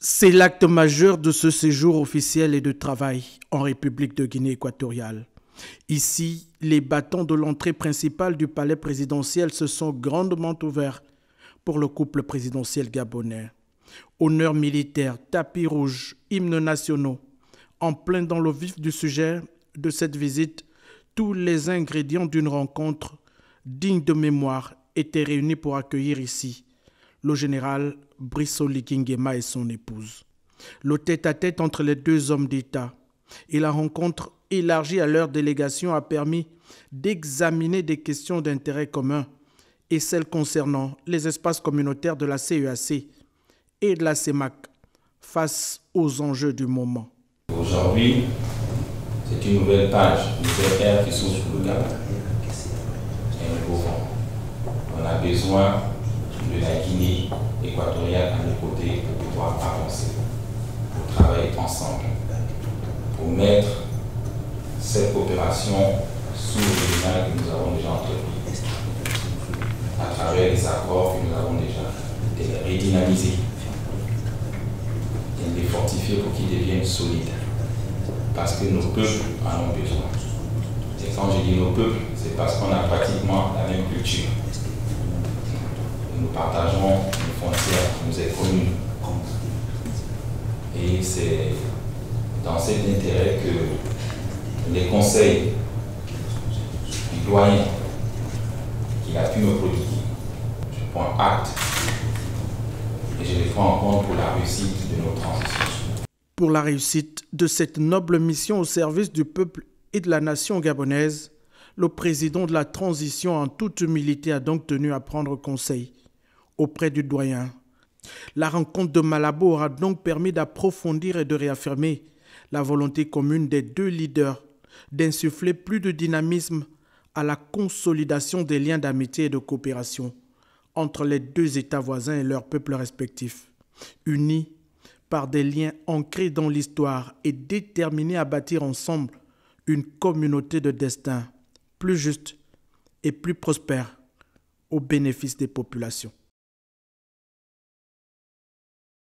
C'est l'acte majeur de ce séjour officiel et de travail en République de Guinée équatoriale. Ici, les bâtons de l'entrée principale du palais présidentiel se sont grandement ouverts pour le couple présidentiel gabonais. Honneurs militaires, tapis rouges, hymnes nationaux. En plein dans le vif du sujet de cette visite, tous les ingrédients d'une rencontre digne de mémoire étaient réunis pour accueillir ici le général Brice Oligui Nguema et son épouse. Le tête-à-tête entre les deux hommes d'État et la rencontre élargie à leur délégation a permis d'examiner des questions d'intérêt commun et celles concernant les espaces communautaires de la CEAC et de la CEMAC face aux enjeux du moment. Aujourd'hui, c'est une nouvelle page, une nouvelle ère qui s'ouvre sur le Gabon. Et nous pouvons. On a besoin de la Guinée équatoriale à nos côtés pour pouvoir avancer, pour travailler ensemble, pour mettre cette coopération sous le lien que nous avons déjà entrepris, à travers les accords que nous avons déjà, de les redynamiser, de les fortifier pour qu'ils deviennent solides, parce que nos peuples en ont besoin. Et quand je dis nos peuples, c'est parce qu'on a pratiquement la même culture. Nous partageons une frontière qui nous est commune. Et c'est dans cet intérêt que les conseils du doyen qu'il a pu me prodiguer, je prends acte et je les prends en compte pour la réussite de nos transitions. Pour la réussite de cette noble mission au service du peuple et de la nation gabonaise, le président de la transition en toute humilité a donc tenu à prendre conseil auprès du doyen. La rencontre de Malabo aura donc permis d'approfondir et de réaffirmer la volonté commune des deux leaders d'insuffler plus de dynamisme à la consolidation des liens d'amitié et de coopération entre les deux États voisins et leurs peuples respectifs, unis par des liens ancrés dans l'histoire et déterminés à bâtir ensemble une communauté de destin plus juste et plus prospère au bénéfice des populations.